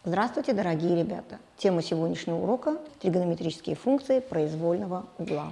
Здравствуйте, дорогие ребята! Тема сегодняшнего урока – тригонометрические функции произвольного угла.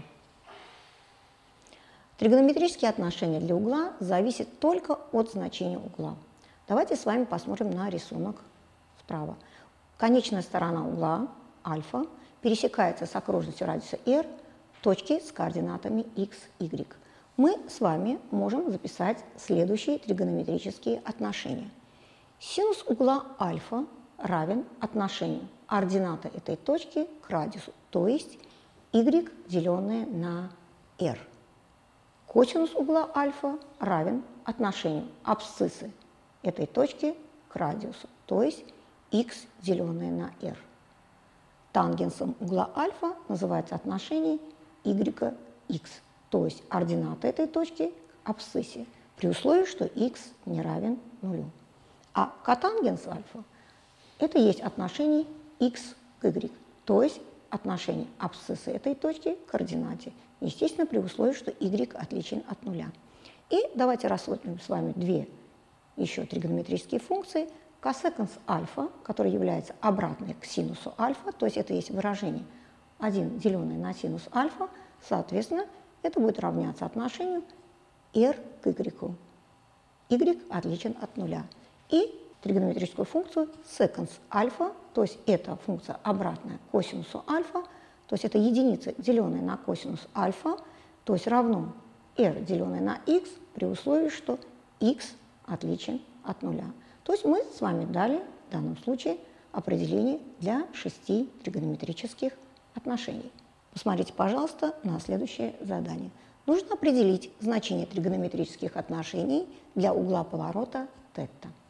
Тригонометрические отношения для угла зависят только от значения угла. Давайте с вами посмотрим на рисунок справа. Конечная сторона угла, альфа, пересекается с окружностью радиуса r точки с координатами x, y. Мы с вами можем записать следующие тригонометрические отношения. Синус угла альфа равен отношению ордината этой точки к радиусу, то есть y, деленное на r. Косинус угла альфа равен отношению абсциссы этой точки к радиусу, то есть x, деленное на r. Тангенсом угла альфа называется отношение y, x, то есть ордината этой точки к абсциссе, при условии, что x не равен нулю. А котангенс альфа – это есть отношение x к y, то есть отношение абсциссы этой точки к координате, естественно, при условии, что y отличен от нуля. И давайте рассмотрим с вами две еще тригонометрические функции. Косеканс альфа, который является обратной к синусу альфа, то есть это есть выражение 1, деленное на синус альфа, соответственно, это будет равняться отношению r к y. Y отличен от нуля. И тригонометрическую функцию секанс альфа, то есть это функция обратная к косинусу альфа, то есть это единица, деленная на косинус альфа, то есть равно r, деленное на x, при условии, что x отличен от нуля. То есть мы с вами дали в данном случае определение для 6 тригонометрических отношений. Посмотрите, пожалуйста, на следующее задание. Нужно определить значение тригонометрических отношений для угла поворота θ.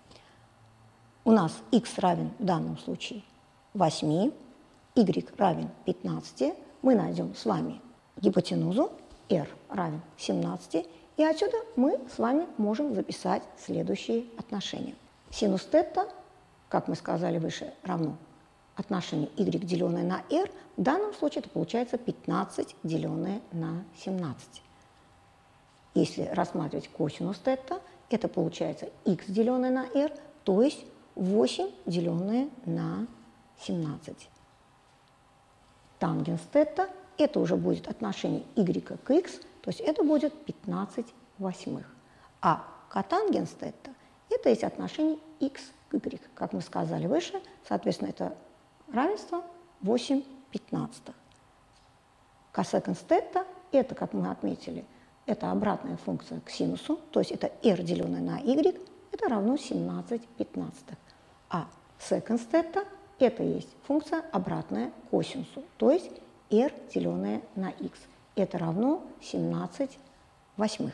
У нас x равен в данном случае 8, y равен 15. Мы найдем с вами гипотенузу, r равен 17. И отсюда мы с вами можем записать следующие отношения. Синус θ, как мы сказали выше, равно отношению y, деленное на r. В данном случае это получается 15, деленное на 17. Если рассматривать косинус θ, это получается x, деленное на r, то есть 8, деленное на 17. Тангенс θ, это уже будет отношение y к x, то есть это будет 15 восьмых. А котангенс θ, это есть отношение x к y, как мы сказали выше, соответственно, это равенство 8 пятнадцатых. Косеканс θ, это, как мы отметили, это обратная функция к синусу, то есть это r, деленное на y, это равно 17 пятнадцатых. А секанс θ, это есть функция обратная к косинусу, то есть r, деленное на x, это равно 17 восьмых.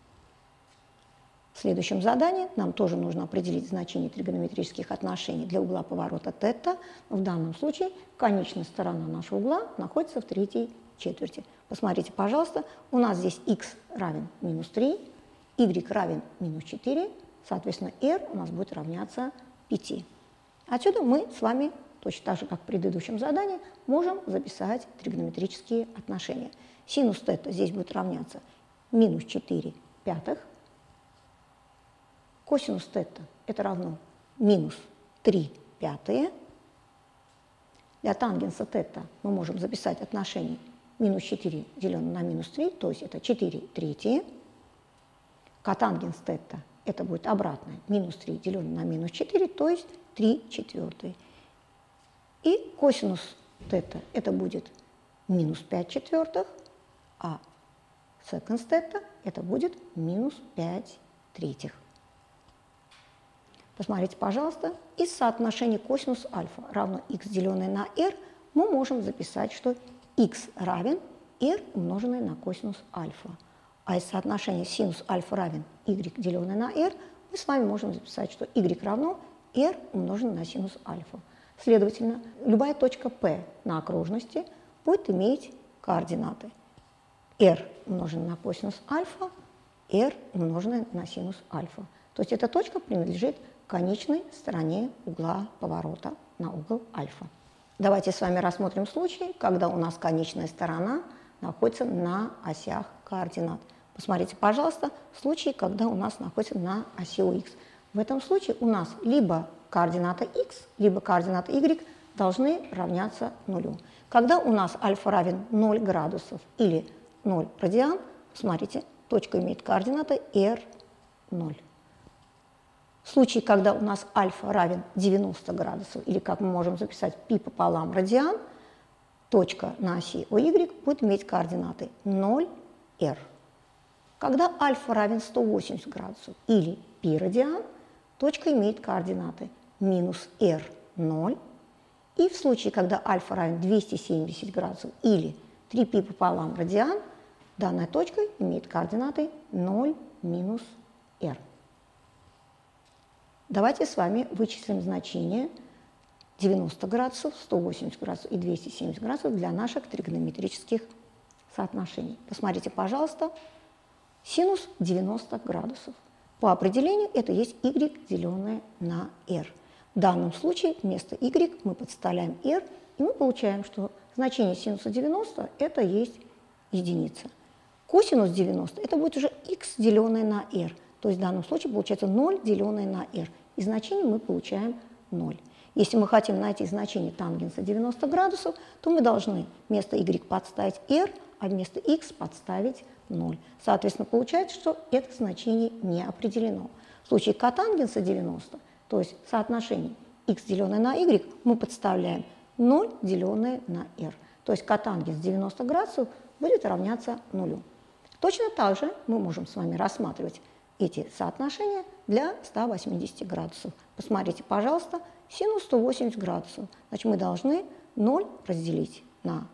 В следующем задании нам тоже нужно определить значение тригонометрических отношений для угла поворота θ. В данном случае конечная сторона нашего угла находится в третьей четверти. Посмотрите, пожалуйста, у нас здесь x равен минус 3, y равен минус 4, соответственно, r у нас будет равняться 5. Отсюда мы с вами, точно так же, как в предыдущем задании, можем записать тригонометрические отношения. Синус θ здесь будет равняться минус 4 пятых. Косинус θ это равно минус 3 пятые. Для тангенса θ мы можем записать отношение минус 4 деленное на минус 3, то есть это 4 третьи. Котангенс θ это будет обратное, минус 3 деленное на минус 4, то есть 3 четвертые. И косинус θ это будет минус 5 четвертых, а секанс θ это будет минус 5 третьих. Посмотрите, пожалуйста, из соотношения косинус альфа равно x, деленное на r, мы можем записать, что x равен r, умноженное на косинус альфа. А из соотношения синус альфа равен y, деленное на r, мы с вами можем записать, что y равно r, умноженное на синус альфа. Следовательно, любая точка P на окружности будет иметь координаты r, умноженное на косинус альфа, r, умноженное на синус альфа. То есть эта точка принадлежит конечной стороне угла поворота на угол альфа. Давайте с вами рассмотрим случай, когда у нас конечная сторона находится на осях координат. Посмотрите, пожалуйста, случай, когда у нас находится на оси х. В этом случае у нас либо координата x, либо координата y должны равняться нулю. Когда у нас альфа равен 0 градусов или 0 радиан, смотрите, точка имеет координаты r0. В случае, когда у нас альфа равен 90 градусов, или как мы можем записать π пополам радиан, точка на оси OY будет иметь координаты 0, r. Когда альфа равен 180 градусов или π радиан, точка имеет координаты минус r, 0. И в случае, когда альфа равен 270 градусов или 3π пополам радиан, данная точка имеет координаты 0, минус r. Давайте с вами вычислим значение 90 градусов, 180 градусов и 270 градусов для наших тригонометрических соотношений. Посмотрите, пожалуйста, синус 90 градусов. По определению это есть y, деленное на r. В данном случае вместо y мы подставляем r, и мы получаем, что значение синуса 90 это есть единица. Косинус 90 это будет уже x, деленное на r. То есть в данном случае получается 0, деленное на r. И значение мы получаем 0. Если мы хотим найти значение тангенса 90 градусов, то мы должны вместо y подставить r, а вместо x подставить 0. Соответственно, получается, что это значение не определено. В случае котангенса 90, то есть соотношение x, деленное на y, мы подставляем 0, деленное на r. То есть котангенс 90 градусов будет равняться 0. Точно так же мы можем с вами рассматривать эти соотношения для 180 градусов. Посмотрите, пожалуйста, синус 180 градусов. Значит, мы должны 0 разделить на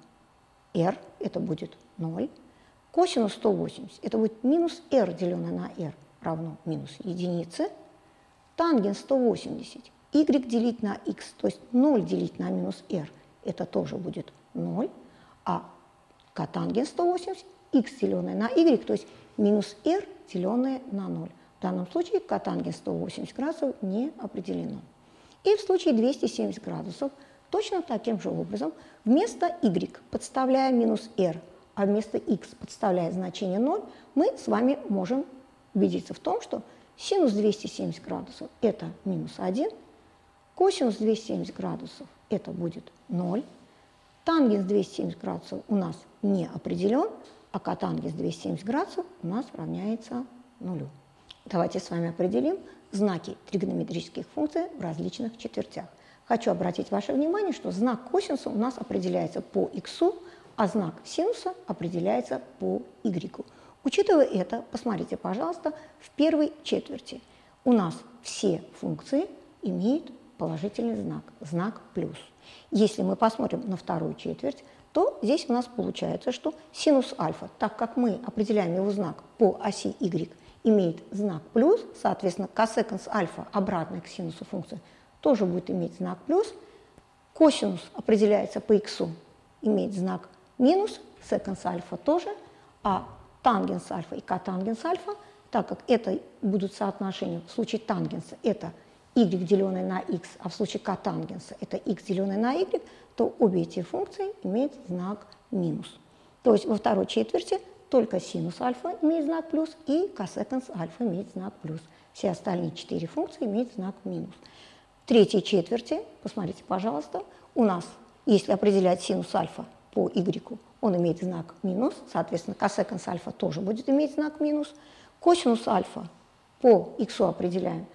r, это будет 0. Косинус 180, это будет минус r, деленное на r, равно минус единице. Тангенс 180, y делить на x, то есть 0 делить на минус r, это тоже будет 0. А котангенс 180, x, деленное на y, то есть минус r, деленное на 0. В данном случае котангенс 180 градусов не определено. И в случае 270 градусов точно таким же образом вместо y подставляя минус r, а вместо x подставляя значение 0, мы с вами можем убедиться в том, что синус 270 градусов это минус 1, косинус 270 градусов это будет 0, тангенс 270 градусов у нас не определен, а котангенс 270 градусов у нас равняется 0. Давайте с вами определим знаки тригонометрических функций в различных четвертях. Хочу обратить ваше внимание, что знак косинуса у нас определяется по x, а знак синуса определяется по y. Учитывая это, посмотрите, пожалуйста, в первой четверти у нас все функции имеют положительный знак, знак плюс. Если мы посмотрим на вторую четверть, то здесь у нас получается, что синус альфа, так как мы определяем его знак по оси y, имеет знак плюс, соответственно, косеканс альфа, обратная к синусу функция, тоже будет иметь знак плюс. Косинус определяется по x, имеет знак минус, секанс альфа тоже, а тангенс альфа и котангенс альфа, так как это будут соотношения в случае тангенса, это y, деленное на x, а в случае котангенса это x, деленное на y, то обе эти функции имеют знак минус. То есть во второй четверти только синус альфа имеет знак плюс и косеканс альфа имеет знак плюс. Все остальные 4 функции имеют знак минус. В третьей четверти, посмотрите, пожалуйста, у нас, если определять синус альфа по y, он имеет знак минус, соответственно, косеканс альфа тоже будет иметь знак минус. Косинус альфа по x определяем,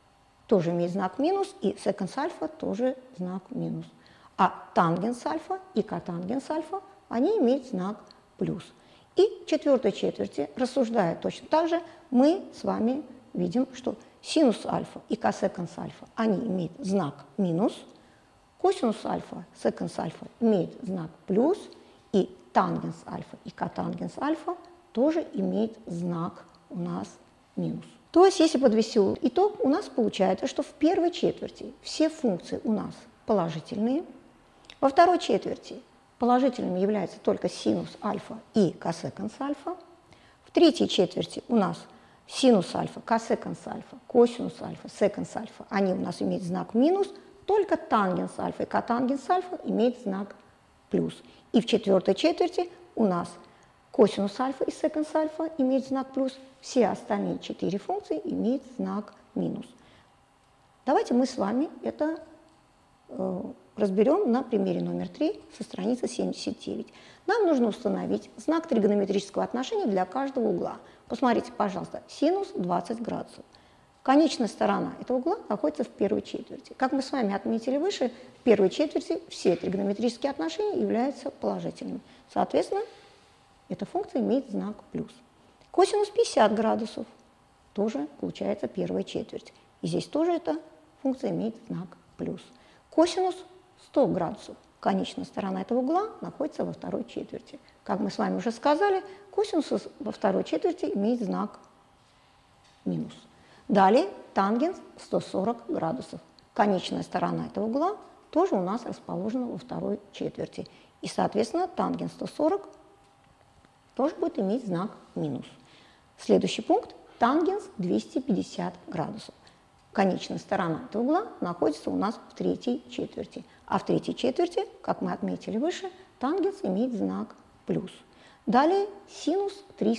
тоже имеет знак минус, и секанс альфа тоже знак минус. А тангенс альфа и котангенс альфа, они имеют знак плюс. И в четвертой четверти, рассуждая точно так же, мы с вами видим, что синус альфа и косеканс альфа, они имеют знак минус, косинус альфа, секанс альфа имеют знак плюс, и тангенс альфа и котангенс альфа тоже имеют знак у нас минус. То есть, если подвести итог, у нас получается, что в первой четверти все функции у нас положительные, во второй четверти положительными являются только синус альфа и косеканс альфа, в третьей четверти у нас синус альфа, косеканс альфа, косинус альфа, секанс альфа, они у нас имеют знак минус, только тангенс альфа и котангенс альфа имеют знак плюс. И в четвертой четверти у нас косинус альфа и секанс альфа имеют знак плюс, все остальные 4 функции имеют знак минус. Давайте мы с вами это разберем на примере номер 3 со страницы 79. Нам нужно установить знак тригонометрического отношения для каждого угла. Посмотрите, пожалуйста, синус 20 градусов. Конечная сторона этого угла находится в первой четверти. Как мы с вами отметили выше, в первой четверти все тригонометрические отношения являются положительными. Соответственно, эта функция имеет знак плюс. Косинус 50 градусов тоже получается первая четверть. И здесь тоже эта функция имеет знак плюс. Косинус 100 градусов. Конечная сторона этого угла находится во второй четверти. Как мы с вами уже сказали, косинус во второй четверти имеет знак минус. Далее тангенс 140 градусов. Конечная сторона этого угла тоже у нас расположена во второй четверти. И, соответственно, тангенс 140 тоже будет иметь знак минус. Следующий пункт – тангенс 250 градусов. Конечная сторона этого угла находится у нас в третьей четверти. А в третьей четверти, как мы отметили выше, тангенс имеет знак плюс. Далее синус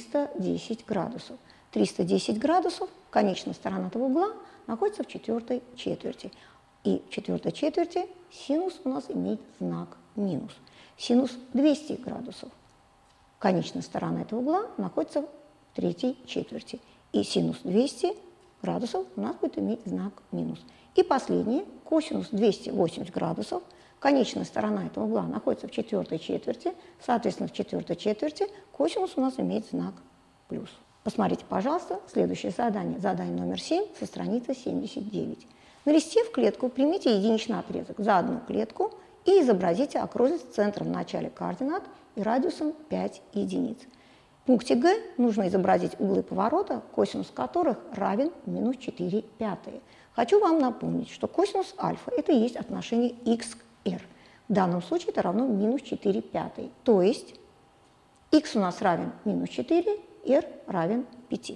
310 градусов. 310 градусов, конечная сторона этого угла находится в четвертой четверти. И в четвертой четверти синус у нас имеет знак минус. Синус 200 градусов. Конечная сторона этого угла находится в третьей четверти. И синус 200 градусов у нас будет иметь знак минус. И последнее, косинус 280 градусов. Конечная сторона этого угла находится в четвертой четверти. Соответственно, в четвертой четверти косинус у нас имеет знак плюс. Посмотрите, пожалуйста, следующее задание. Задание номер 7 со страницы 79. На листе в клетку примите единичный отрезок за одну клетку и изобразите окружность с центром в начале координат и радиусом 5 единиц. В пункте Г нужно изобразить углы поворота, косинус которых равен минус 4 пятые. Хочу вам напомнить, что косинус альфа – это и есть отношение x к r. В данном случае это равно минус 4 пятые. То есть x у нас равен минус 4, r равен 5.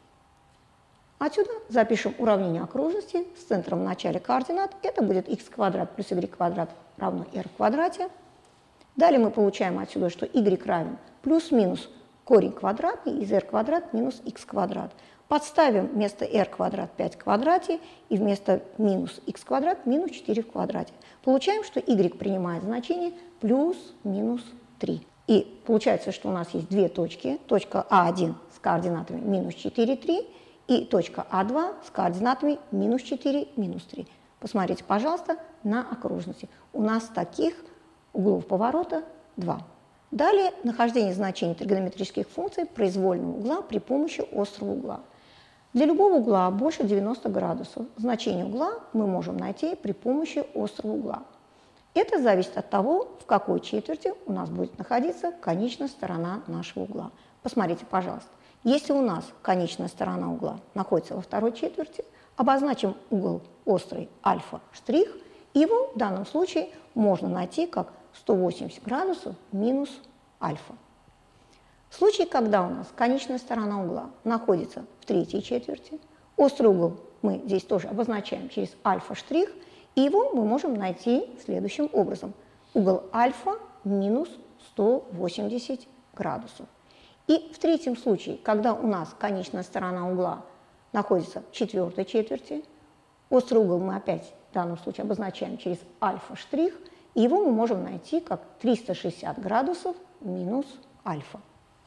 Отсюда запишем уравнение окружности с центром в начале координат. Это будет x квадрат плюс y квадрат равно r в квадрате. Далее мы получаем отсюда, что y равен плюс-минус корень квадратный из r квадрат минус x квадрат. Подставим вместо r квадрат 5 в квадрате и вместо минус x квадрат минус 4 в квадрате. Получаем, что y принимает значение плюс-минус 3. И получается, что у нас есть две точки. Точка А1 с координатами минус 4, 3 и точка А2 с координатами минус 4, минус 3. Посмотрите, пожалуйста, на окружности. У нас таких углов поворота 2. Далее нахождение значений тригонометрических функций произвольного угла при помощи острого угла. Для любого угла больше 90 градусов значение угла мы можем найти при помощи острого угла. Это зависит от того, в какой четверти у нас будет находиться конечная сторона нашего угла. Посмотрите, пожалуйста. Если у нас конечная сторона угла находится во второй четверти, обозначим угол острый альфа штрих, и его в данном случае можно найти как 180 градусов минус альфа. В случае, когда у нас конечная сторона угла находится в третьей четверти, острый угол мы здесь тоже обозначаем через альфа штрих, и его мы можем найти следующим образом. Угол альфа минус 180 градусов. И в третьем случае, когда у нас конечная сторона угла находится в четвертой четверти, острый угол мы опять в данном случае обозначаем через альфа штрих, и его мы можем найти как 360 градусов минус альфа.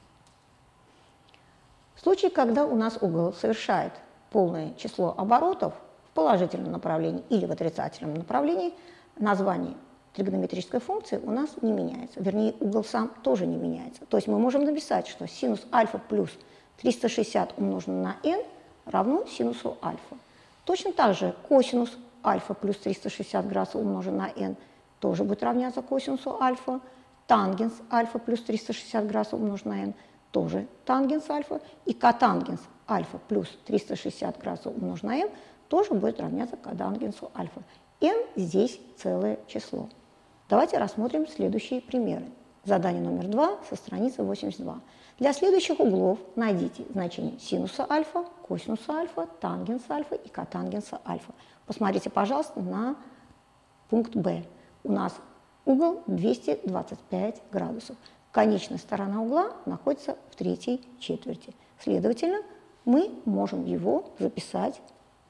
В случае, когда у нас угол совершает полное число оборотов в положительном направлении или в отрицательном направлении, название тригонометрической функции у нас не меняется. Вернее, угол сам тоже не меняется. То есть мы можем написать, что синус альфа плюс 360 умноженное на n равно синусу альфа. Точно так же косинус альфа плюс 360 градусов умноженное на n тоже будет равняться косинусу альфа. Тангенс альфа плюс 360 градусов умноженное на n тоже тангенс альфа. И котангенс альфа плюс 360 градусов умноженное на n тоже будет равняться котангенсу альфа. n здесь целое число. Давайте рассмотрим следующие примеры. Задание номер 2 со страницы 82. Для следующих углов найдите значение синуса альфа, косинуса альфа, тангенса альфа и котангенса альфа. Посмотрите, пожалуйста, на пункт Б. У нас угол 225 градусов. Конечная сторона угла находится в третьей четверти. Следовательно, мы можем его записать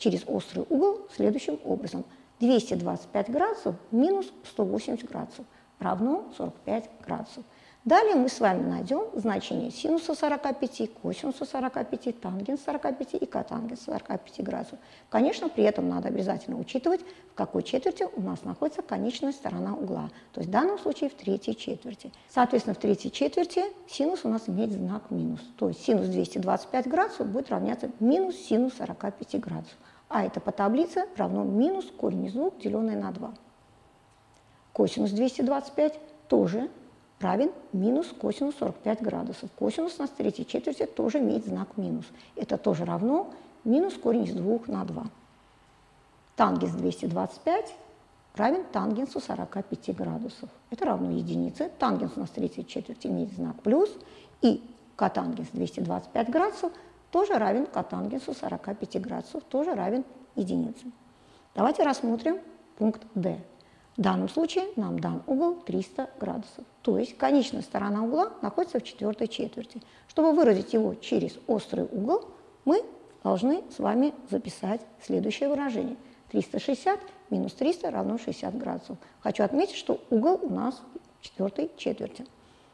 через острый угол следующим образом. 225 градусов минус 180 градусов равно 45 градусов. Далее мы с вами найдем значение синуса 45, косинуса 45, тангенса 45 и котангенса 45 градусов. Конечно, при этом надо обязательно учитывать, в какой четверти у нас находится конечная сторона угла. То есть в данном случае в третьей четверти. Соответственно, в третьей четверти синус у нас имеет знак минус. То есть синус 225 градусов будет равняться минус синус 45 градусов. А это по таблице равно минус корень из 2, деленное на 2. Косинус 225 тоже равен минус косинус 45 градусов. Косинус у нас в третьей четверти тоже имеет знак минус. Это тоже равно минус корень из 2 на 2. Тангенс 225 равен тангенсу 45 градусов. Это равно единице. Тангенс у нас в третьей четверти имеет знак плюс. И котангенс 225 градусов тоже равен котангенсу 45 градусов, тоже равен единице. Давайте рассмотрим пункт D. В данном случае нам дан угол 300 градусов. То есть конечная сторона угла находится в четвертой четверти. Чтобы выразить его через острый угол, мы должны с вами записать следующее выражение. 360 минус 300 равно 60 градусов. Хочу отметить, что угол у нас в четвертой четверти.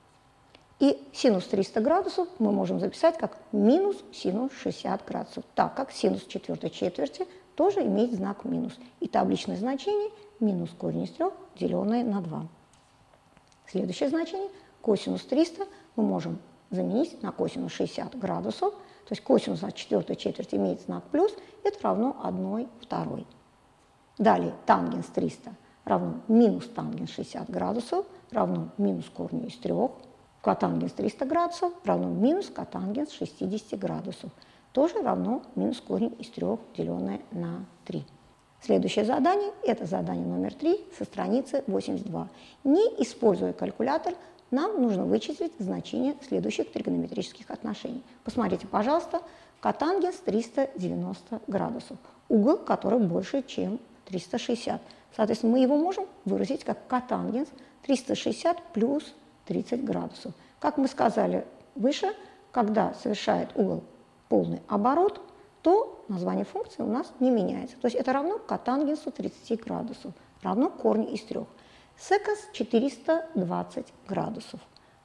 И синус 300 градусов мы можем записать как минус синус 60 градусов, так как синус четвертой четверти тоже имеет знак минус. И табличное значение минус корень из 3, деленное на 2. Следующее значение косинус 300 мы можем заменить на косинус 60 градусов. То есть косинус от четвертой четверти имеет знак плюс, это равно 1/2. Далее тангенс 300 равно минус тангенс 60 градусов, равно минус корню из 3. Котангенс 300 градусов равно минус котангенс 60 градусов. Тоже равно минус корень из 3, деленное на 3. Следующее задание – это задание номер 3 со страницы 82. Не используя калькулятор, нам нужно вычислить значение следующих тригонометрических отношений. Посмотрите, пожалуйста, котангенс 390 градусов, угол, который больше, чем 360. Соответственно, мы его можем выразить как котангенс 360 плюс 30 градусов. Как мы сказали выше, когда совершает угол полный оборот, то название функции у нас не меняется. То есть это равно котангенсу 30 градусов, равно корню из 3. Секос 420 градусов.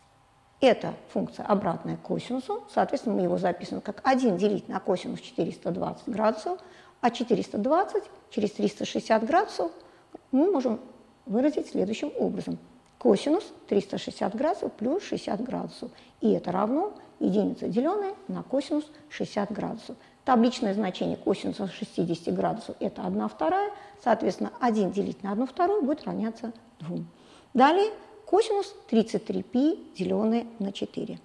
Это функция обратная к косинусу, соответственно, мы его записываем как 1 делить на косинус 420 градусов, а 420 через 360 градусов мы можем выразить следующим образом. Косинус 360 градусов плюс 60 градусов. И это равно единица, деленная на косинус 60 градусов. Табличное значение косинуса 60 градусов – это 1/2. Соответственно, 1 делить на 1/2 будет равняться 2. Далее косинус 33π, деленное на 4.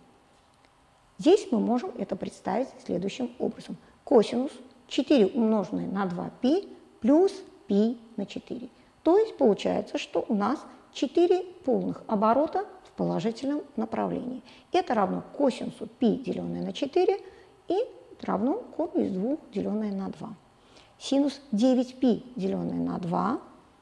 Здесь мы можем это представить следующим образом. Косинус 4 умноженное на 2π плюс π на 4. То есть получается, что у нас 4 полных оборота в положительном направлении. Это равно косинусу π, деленное на 4, и равно корню из 2, деленное на 2. Синус 9π, деленное на 2,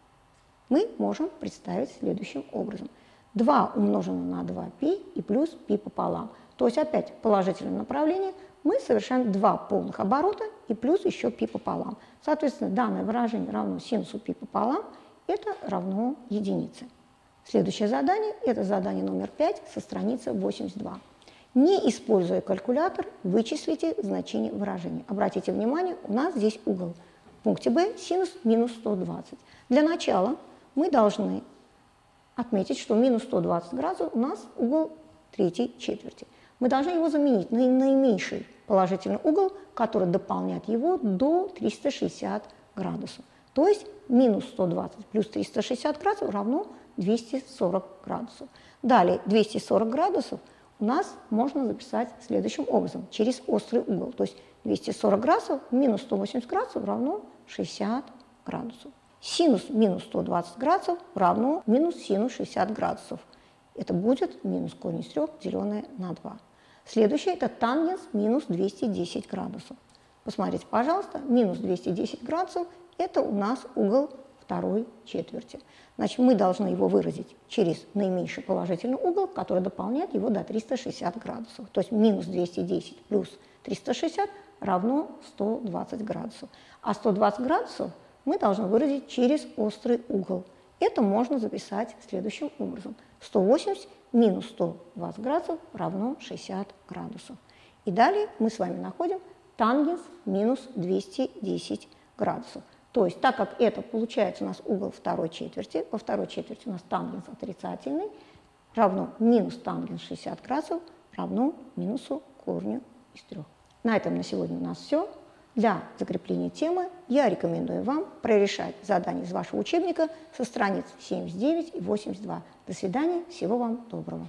мы можем представить следующим образом. 2 умноженное на 2π и плюс π пополам. То есть опять в положительном направлении мы совершаем 2 полных оборота и плюс еще π пополам. Соответственно, данное выражение равно синусу π пополам, это равно единице. Следующее задание – это задание номер 5 со страницы 82. Не используя калькулятор, вычислите значение выражения. Обратите внимание, у нас здесь угол. В пункте Б синус минус 120. Для начала мы должны отметить, что минус 120 градусов у нас угол третьей четверти. Мы должны его заменить на наименьший положительный угол, который дополняет его до 360 градусов. То есть минус 120 плюс 360 градусов равно 240 градусов. Далее 240 градусов у нас можно записать следующим образом, через острый угол. То есть 240 градусов минус 180 градусов равно 60 градусов. Синус минус 120 градусов равно минус синус 60 градусов. Это будет минус корень из 3, деленное на 2. Следующее – это тангенс минус 210 градусов. Посмотрите, пожалуйста, минус 210 градусов – это у нас угол второй четверти. Значит, мы должны его выразить через наименьший положительный угол, который дополняет его до 360 градусов. То есть минус 210 плюс 360 равно 120 градусов. А 120 градусов мы должны выразить через острый угол. Это можно записать следующим образом. 180 минус 120 градусов равно 60 градусов. И далее мы с вами находим тангенс минус 210 градусов. То есть, так как это получается у нас угол второй четверти, во второй четверти у нас тангенс отрицательный, равно минус тангенс 60 градусов равно минусу корню из 3. На этом на сегодня у нас все. Для закрепления темы я рекомендую вам прорешать задания из вашего учебника со страниц 79 и 82. До свидания, всего вам доброго.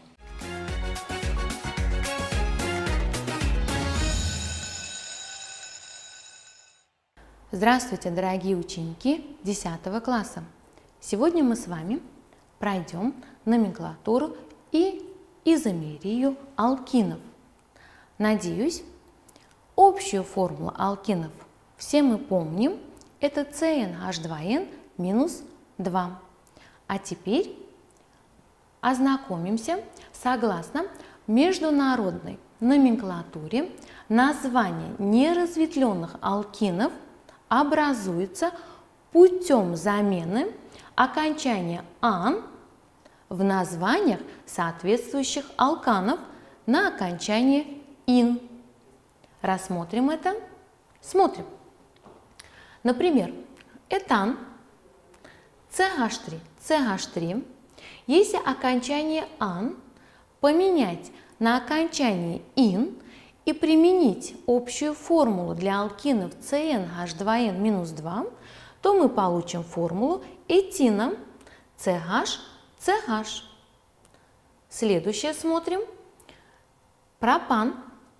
Здравствуйте, дорогие ученики 10 класса! Сегодня мы с вами пройдем номенклатуру и изомерию алкинов. Надеюсь, общую формулу алкинов все мы помним. Это CnH2n минус 2. А теперь ознакомимся согласно международной номенклатуре. Название неразветвленных алкинов образуется путем замены окончания «ан» в названиях соответствующих алканов на окончание «ин». Рассмотрим это. Смотрим. Например, этан, CH3, CH3. Если окончание «ан» поменять на окончание «ин» и применить общую формулу для алкинов CnH2n-2, то мы получим формулу этина CH. Следующее смотрим. Пропан.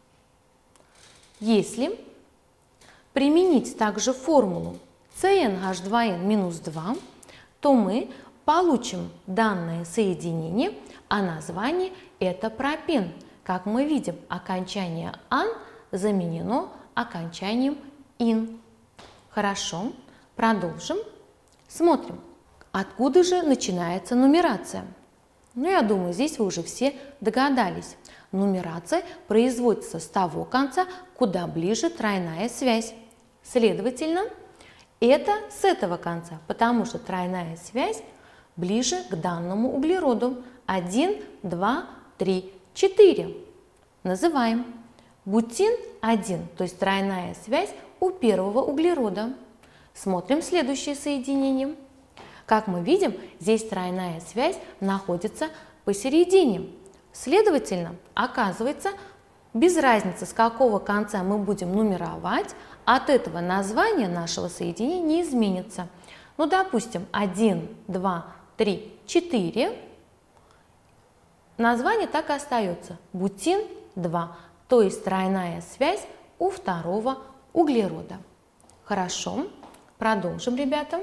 Если применить также формулу CnH2n-2, то мы получим данное соединение, а название это пропен. Как мы видим, окончание «ан» заменено окончанием «ин». Хорошо, продолжим. Смотрим, откуда же начинается нумерация. Я думаю, здесь вы уже все догадались. Нумерация производится с того конца, куда ближе тройная связь. Следовательно, это с этого конца, потому что тройная связь ближе к данному углероду. 1, 2, 3, 4. Называем. Бутин 1, то есть тройная связь у первого углерода. Смотрим следующее соединение. Как мы видим, здесь тройная связь находится посередине. Следовательно, оказывается, без разницы, с какого конца мы будем нумеровать, от этого название нашего соединения не изменится. Ну, допустим, 1, 2, 3, 4. Название так и остается. Бутин 2, то есть тройная связь у второго углерода. Хорошо, продолжим, ребята.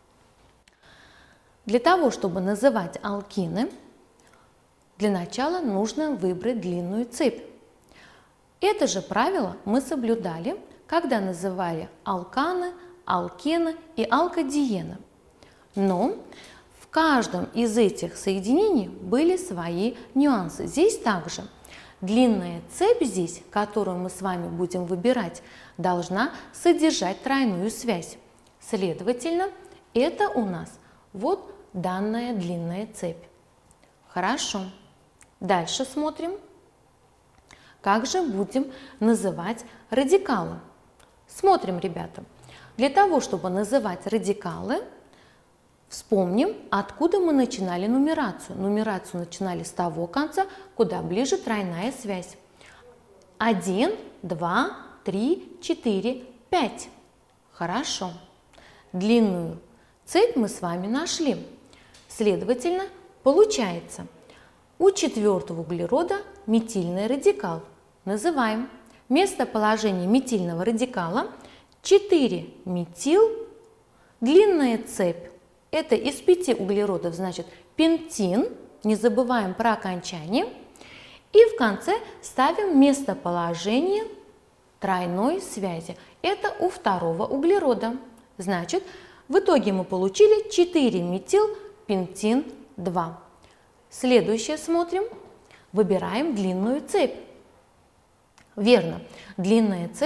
Для того, чтобы называть алкины, для начала нужно выбрать длинную цепь. Это же правило мы соблюдали, когда называли алканы, алкены и алкодиены. Но в каждом из этих соединений были свои нюансы. Здесь также длинная цепь, здесь, которую мы с вами будем выбирать, должна содержать тройную связь. Следовательно, это у нас вот данная длинная цепь. Хорошо. Дальше смотрим. Как же будем называть радикалы? Смотрим, ребята. Для того, чтобы называть радикалы, вспомним, откуда мы начинали нумерацию. Нумерацию начинали с того конца, куда ближе тройная связь. 1, 2, 3, 4, 5. Хорошо. Длинную цепь мы с вами нашли. Следовательно, получается, у четвертого углерода метильный радикал. Называем. Местоположение метильного радикала 4 метил. Длинная цепь. Это из 5 углеродов, значит, пентин. Не забываем про окончание. И в конце ставим местоположение тройной связи. Это у второго углерода. Значит, в итоге мы получили 4 метил пентин 2. Следующее смотрим. Выбираем длинную цепь. Верно, длинная цепь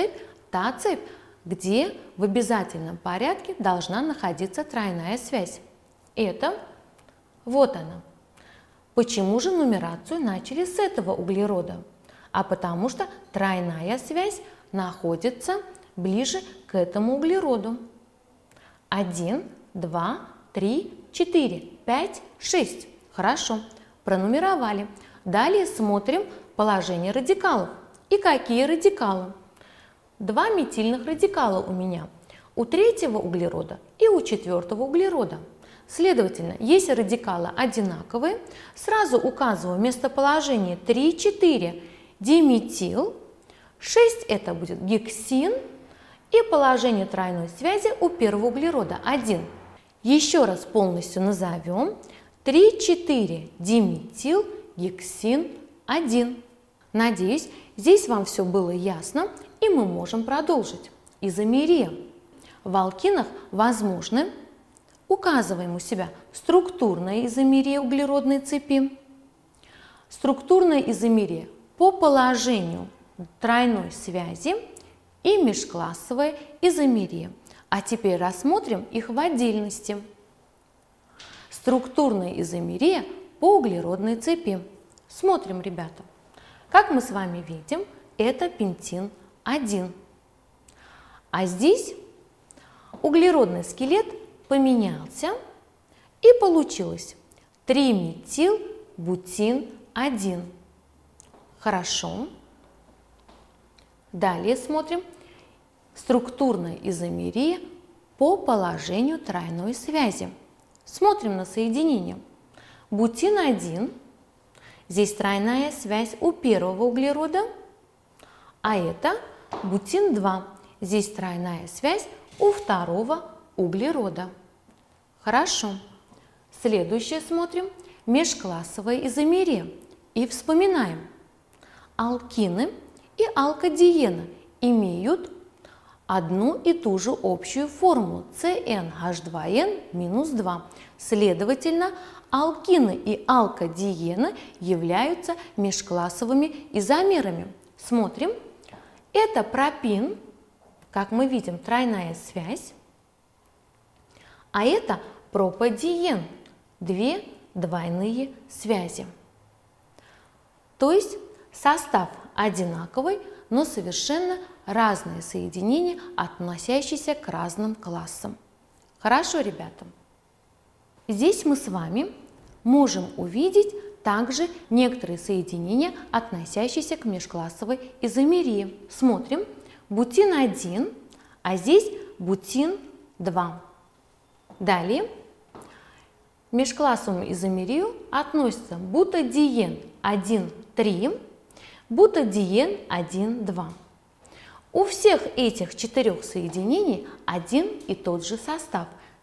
та цепь, где в обязательном порядке должна находиться тройная связь. Это вот она. Почему же нумерацию начали с этого углерода? А потому что тройная связь находится ближе к этому углероду. 1, 2, 3, 4, 5, 6. Хорошо, пронумеровали. Далее смотрим положение радикалов. И какие радикалы? Два метильных радикала у меня. У третьего углерода и у четвертого углерода. Следовательно, если радикалы одинаковые, сразу указываю местоположение 3, 4, диметил, 6 это будет гексин и положение тройной связи у первого углерода 1. Еще раз полностью назовем 3, 4, диметил, гексин 1. Надеюсь, здесь вам все было ясно, и мы можем продолжить. Изомерия. В алкинах возможны, указываем у себя, структурная изомерия углеродной цепи, структурная изомерия по положению тройной связи и межклассовая изомерия. А теперь рассмотрим их в отдельности. Структурная изомерия по углеродной цепи. Смотрим, ребята. Как мы с вами видим, это пентин 1. А здесь углеродный скелет поменялся и получилось 3-метил-бутин-1. Хорошо. Далее смотрим. Структурная изомерия по положению тройной связи. Смотрим на соединение. Бутин-1. Здесь тройная связь у первого углерода, а это бутин-2. Здесь тройная связь у второго углерода. Хорошо. Следующее смотрим. Межклассовая изомерия. И вспоминаем. Алкины и алкодиены имеют одну и ту же общую формулу CnH2n-2. Следовательно, алкины и алкодиены являются межклассовыми изомерами. Смотрим. Это пропин, как мы видим, тройная связь, а это пропадиен, две двойные связи. То есть состав одинаковый, но совершенно разные соединения, относящиеся к разным классам. Хорошо, ребята? Здесь мы с вами можем увидеть также некоторые соединения, относящиеся к межклассовой изомерии. Смотрим. Бутин-1, а здесь бутин-2. Далее. В межклассовую изомерию относятся бутадиен 1,3, бутадиен 1,2. У всех этих четырех соединений один и тот же состав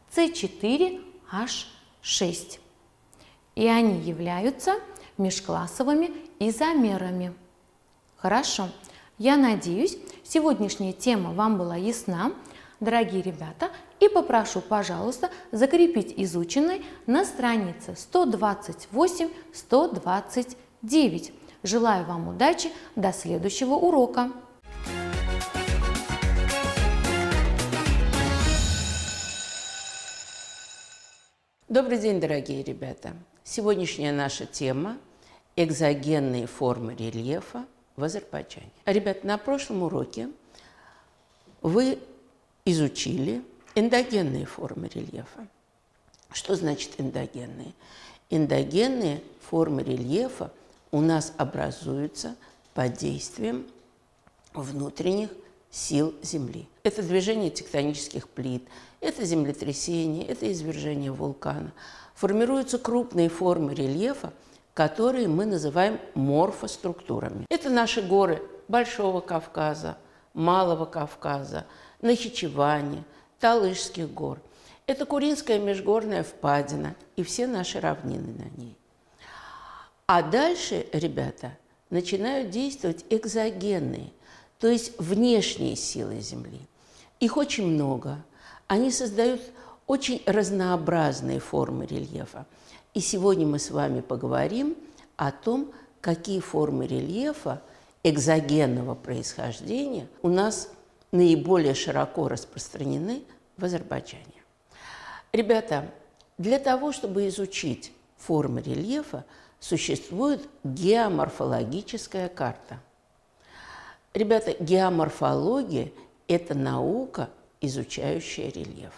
С4H6. И они являются межклассовыми изомерами. Хорошо. Я надеюсь, сегодняшняя тема вам была ясна, дорогие ребята, и попрошу, пожалуйста, закрепить изученное на странице 128-129. Желаю вам удачи, до следующего урока. Добрый день, дорогие ребята! Сегодняшняя наша тема – экзогенные формы рельефа в Азербайджане. Ребята, на прошлом уроке вы изучили эндогенные формы рельефа. Что значит эндогенные? Эндогенные формы рельефа у нас образуются под действием внутренних сил Земли. Это движение тектонических плит, это землетрясение, это извержение вулкана. Формируются крупные формы рельефа, которые мы называем морфоструктурами. Это наши горы Большого Кавказа, Малого Кавказа, Нахичевани, Талышских гор. Это Курильская межгорная впадина и все наши равнины на ней. А дальше, ребята, начинают действовать экзогенные, то есть внешние силы Земли. Их очень много. Они создают очень разнообразные формы рельефа. И сегодня мы с вами поговорим о том, какие формы рельефа экзогенного происхождения у нас наиболее широко распространены в Азербайджане. Ребята, для того, чтобы изучить формы рельефа, существует геоморфологическая карта. Ребята, геоморфология – это наука, изучающая рельеф.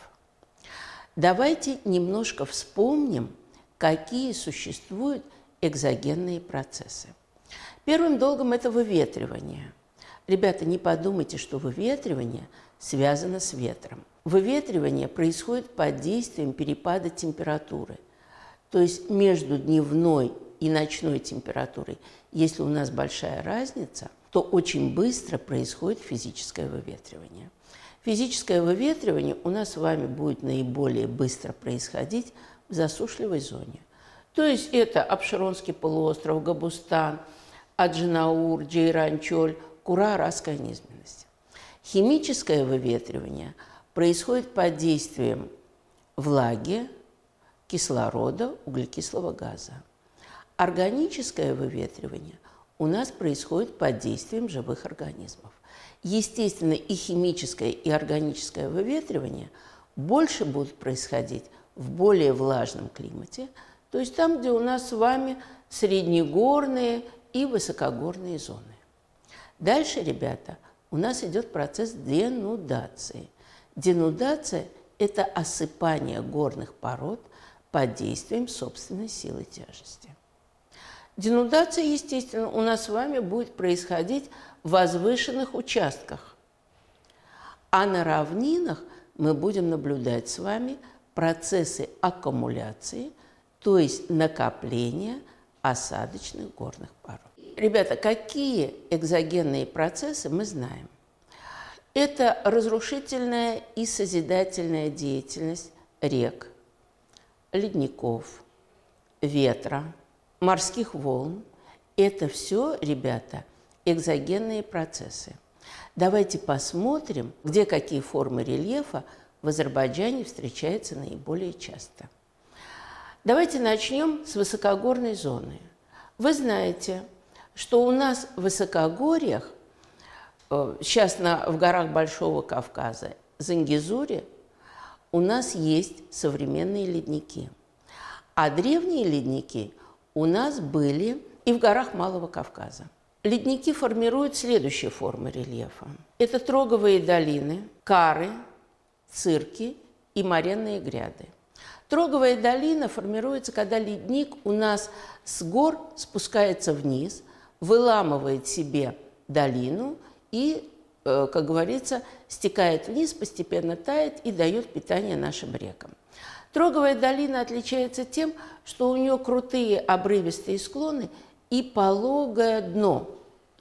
Давайте немножко вспомним, какие существуют экзогенные процессы. Первым долгом это выветривание. Ребята, не подумайте, что выветривание связано с ветром. Выветривание происходит под действием перепада температуры. То есть между дневной и ночной температурой, если у нас большая разница, то очень быстро происходит физическое выветривание. Физическое выветривание у нас с вами будет наиболее быстро происходить в засушливой зоне. То есть это Абшеронский полуостров, Габустан, Аджинаур, Джейран-Чоль, Кура-Арарская низменность. Химическое выветривание происходит под действием влаги, кислорода, углекислого газа. Органическое выветривание у нас происходит под действием живых организмов. Естественно, и химическое, и органическое выветривание больше будут происходить в более влажном климате, то есть там, где у нас с вами среднегорные и высокогорные зоны. Дальше, ребята, у нас идет процесс денудации. Денудация – это осыпание горных пород под действием собственной силы тяжести. Денудация, естественно, у нас с вами будет происходить в возвышенных участках. А на равнинах мы будем наблюдать с вами процессы аккумуляции, то есть накопления осадочных горных пород. Ребята, какие экзогенные процессы мы знаем? Это разрушительная и созидательная деятельность рек, ледников, ветра, морских волн. Это все, ребята, экзогенные процессы. Давайте посмотрим, где какие формы рельефа в Азербайджане встречаются наиболее часто. Давайте начнем с высокогорной зоны. Вы знаете, что у нас в высокогорьях, сейчас в горах Большого Кавказа, Зангезуре, у нас есть современные ледники. А древние ледники у нас были и в горах Малого Кавказа. Ледники формируют следующие формы рельефа. Это троговые долины, кары, цирки и моренные гряды. Троговая долина формируется, когда ледник у нас с гор спускается вниз, выламывает себе долину и, как говорится, стекает вниз, постепенно тает и дает питание нашим рекам. Троговая долина отличается тем, что у нее крутые обрывистые склоны и пологое дно.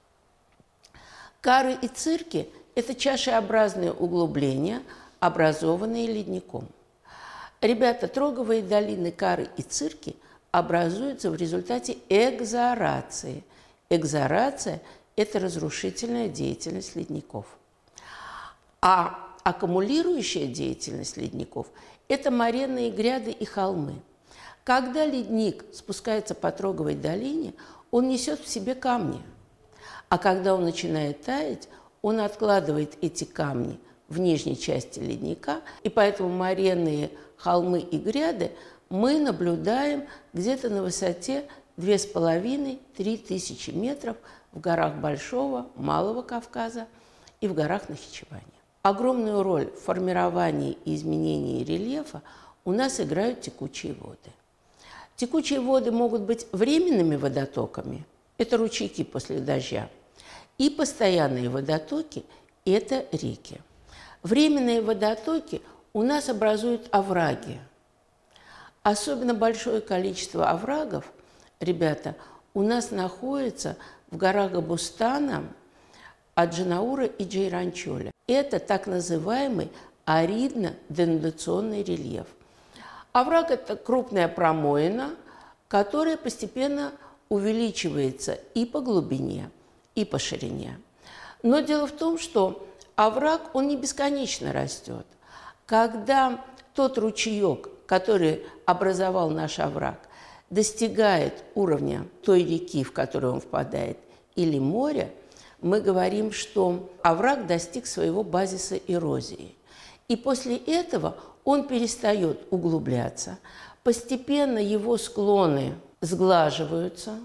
Кары и цирки – это чашеобразные углубления, образованные ледником. Ребята, троговые долины, кары и цирки образуются в результате экзорации. Экзорация – это разрушительная деятельность ледников. А аккумулирующая деятельность ледников – это моренные гряды и холмы. Когда ледник спускается по троговой долине, он несет в себе камни. А когда он начинает таять, он откладывает эти камни в нижней части ледника, и поэтому моренные холмы и гряды мы наблюдаем где-то на высоте 2500–3 тысячи метров в горах Большого, Малого Кавказа и в горах Нахичевани. Огромную роль в формировании и изменении рельефа у нас играют текучие воды. Текучие воды могут быть временными водотоками, это ручейки после дождя, и постоянные водотоки – это реки. Временные водотоки у нас образуют овраги. Особенно большое количество оврагов, ребята, у нас находится в горах Габустана, Аджинаура и Джейран-Чоля. Это так называемый аридно-денудационный рельеф. Овраг – это крупная промоина, которая постепенно увеличивается и по глубине, и по ширине. Но дело в том, что овраг, он не бесконечно растет. Когда тот ручеек, который образовал наш овраг, достигает уровня той реки, в которую он впадает, или моря, мы говорим, что овраг достиг своего базиса эрозии. И после этого он перестает углубляться. Постепенно его склоны сглаживаются,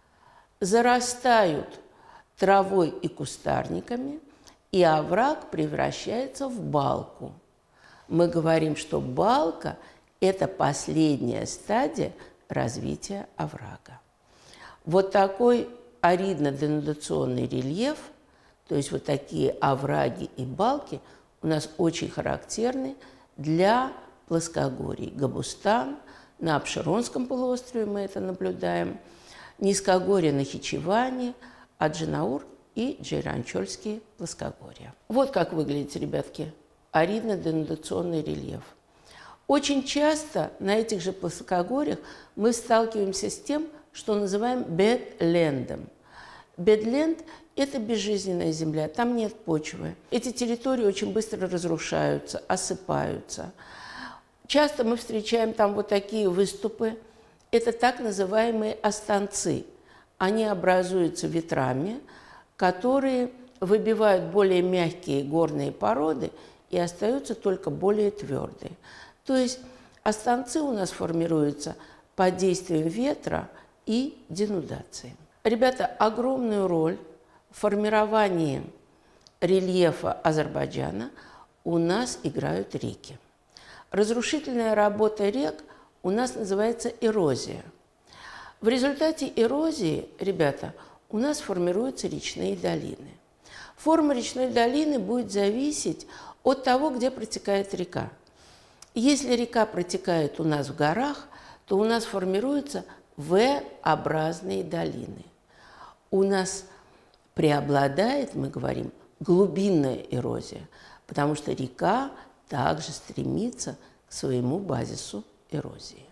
зарастают травой и кустарниками, и овраг превращается в балку. Мы говорим, что балка – это последняя стадия развития оврага. Вот такой аридно-денудационный рельеф, то есть вот такие овраги и балки, у нас очень характерны для плоскогорий. Габустан, на Абшеронском полуострове мы это наблюдаем, низкогорье Нахичевани, Аджинаур и Джейранчольские плоскогорья. Вот как выглядит, ребятки, аридно-денудационный рельеф. Очень часто на этих же плоскогорьях мы сталкиваемся с тем, что называем бедлендом. Бедленд – это безжизненная земля, там нет почвы. Эти территории очень быстро разрушаются, осыпаются. Часто мы встречаем там вот такие выступы. Это так называемые останцы. Они образуются ветрами, которые выбивают более мягкие горные породы и остаются только более твердые. То есть останцы у нас формируются под действием ветра и денудации. Ребята, огромную роль в формировании рельефа Азербайджана у нас играют реки. Разрушительная работа рек у нас называется эрозия. В результате эрозии, ребята, у нас формируются речные долины. Форма речной долины будет зависеть от того, где протекает река. Если река протекает у нас в горах, то у нас формируются V-образные долины. У нас преобладает, мы говорим, глубинная эрозия, потому что река также стремится к своему базису эрозии.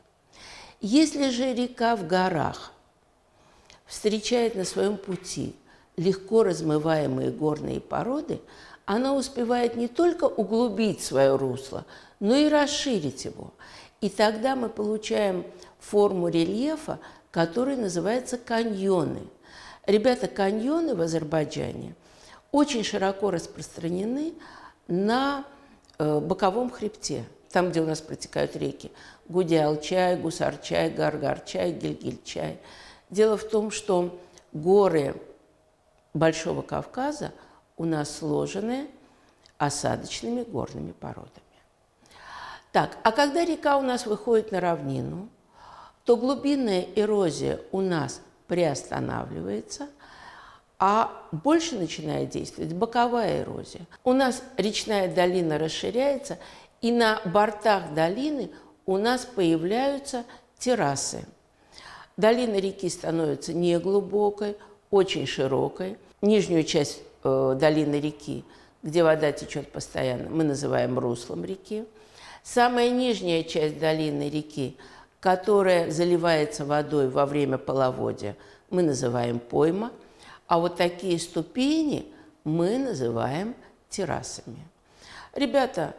Если же река в горах встречает на своем пути легко размываемые горные породы, она успевает не только углубить свое русло, но и расширить его. И тогда мы получаем форму рельефа, который называется каньоны. Ребята, каньоны в Азербайджане очень широко распространены на боковом хребте, там, где у нас протекают реки Гудял-чай, Гусар-чай, Гаргар-чай, Гильгиль-чай. Дело в том, что горы Большого Кавказа у нас сложены осадочными горными породами. Так, а когда река у нас выходит на равнину, то глубинная эрозия у нас приостанавливается, а больше начинает действовать боковая эрозия. У нас речная долина расширяется, и на бортах долины у нас появляются террасы. Долина реки становится неглубокой, очень широкой. Нижнюю часть долины реки, где вода течет постоянно, мы называем руслом реки. Самая нижняя часть долины реки, которая заливается водой во время половодья, мы называем пойма. А вот такие ступени мы называем террасами. Ребята,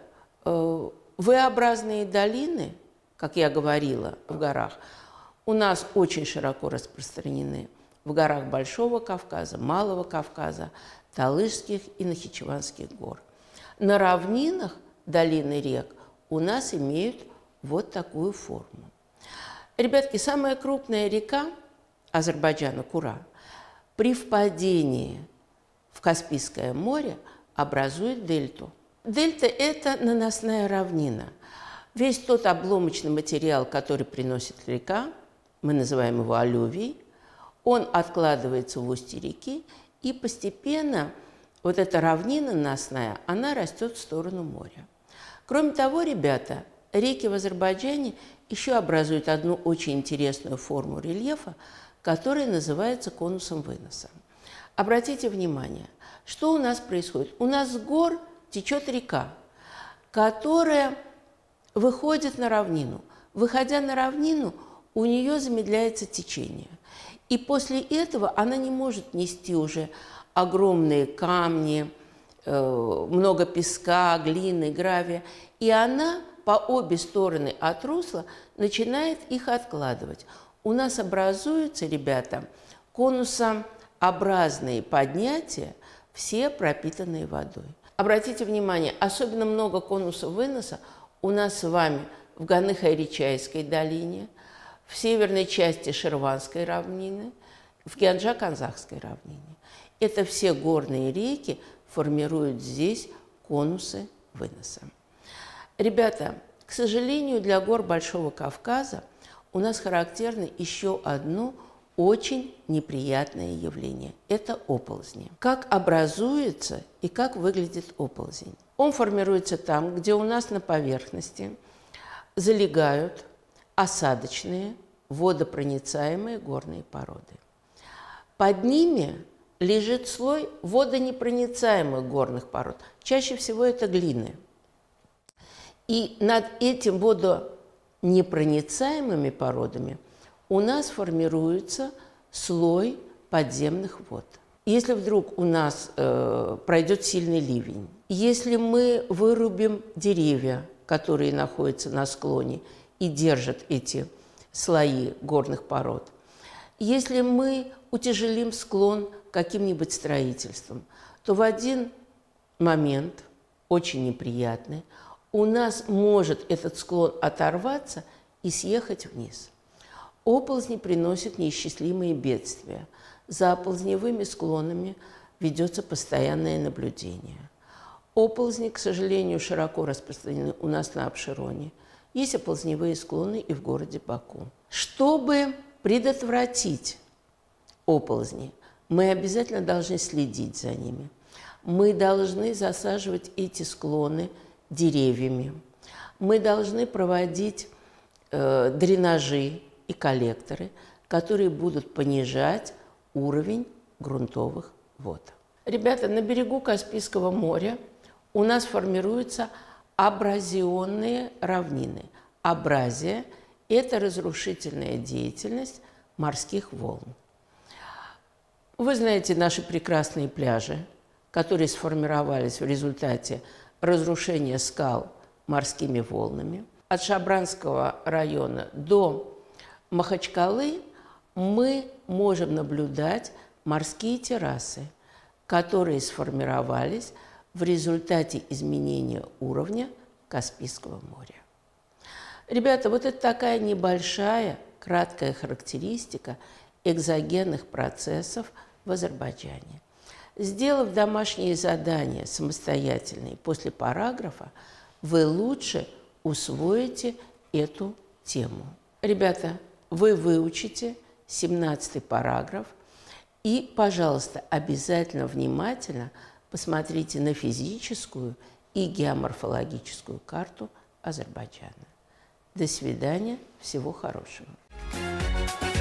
V-образные долины, как я говорила, в горах, у нас очень широко распространены в горах Большого Кавказа, Малого Кавказа, Талышских и Нахичеванских гор. На равнинах долины рек у нас имеют вот такую форму. Ребятки, самая крупная река Азербайджана, Кура, при впадении в Каспийское море образует дельту. Дельта – это наносная равнина. Весь тот обломочный материал, который приносит река, мы называем его аллювией, он откладывается в устье реки, и постепенно вот эта равнина наносная, она растет в сторону моря. Кроме того, ребята, реки в Азербайджане еще образуют одну очень интересную форму рельефа, которая называется конусом выноса. Обратите внимание, что у нас происходит. У нас с гор течет река, которая выходит на равнину. Выходя на равнину, у нее замедляется течение. И после этого она не может нести уже огромные камни, много песка, глины, гравия. И она по обе стороны от русла начинает их откладывать. У нас образуется, ребята, конусом конусообразные поднятия, все пропитанные водой. Обратите внимание, особенно много конусов выноса у нас с вами в Ганых-Айричайской долине, в северной части Ширванской равнины, в Кианджа-Канзахской равнине. Это все горные реки формируют здесь конусы выноса. Ребята, к сожалению, для гор Большого Кавказа у нас характерно еще одно очень неприятное явление – это оползни. Как образуется и как выглядит оползень? Он формируется там, где у нас на поверхности залегают осадочные, водопроницаемые горные породы. Под ними лежит слой водонепроницаемых горных пород. Чаще всего это глины. И над этим водонепроницаемыми породами у нас формируется слой подземных вод. Если вдруг у нас пройдет сильный ливень, если мы вырубим деревья, которые находятся на склоне и держат эти слои горных пород, если мы утяжелим склон каким-нибудь строительством, то в один момент, очень неприятный, у нас может этот склон оторваться и съехать вниз. Оползни приносят неисчислимые бедствия. За оползневыми склонами ведется постоянное наблюдение. Оползни, к сожалению, широко распространены у нас на Абшероне. Есть оползневые склоны и в городе Баку. Чтобы предотвратить оползни, мы обязательно должны следить за ними. Мы должны засаживать эти склоны деревьями. Мы должны проводить дренажи и коллекторы, которые будут понижать уровень грунтовых вод. Ребята, на берегу Каспийского моря у нас формируются абразионные равнины. Абразия – это разрушительная деятельность морских волн. Вы знаете наши прекрасные пляжи, которые сформировались в результате разрушения скал морскими волнами. От Шабранского района до Махачкалы мы можем наблюдать морские террасы, которые сформировались в результате изменения уровня Каспийского моря. Ребята, вот это такая небольшая, краткая характеристика экзогенных процессов в Азербайджане. Сделав домашние задания самостоятельные после параграфа, вы лучше усвоите эту тему. Ребята, вы выучите 17-й параграф и, пожалуйста, обязательно внимательно посмотрите на физическую и геоморфологическую карту Азербайджана. До свидания, всего хорошего.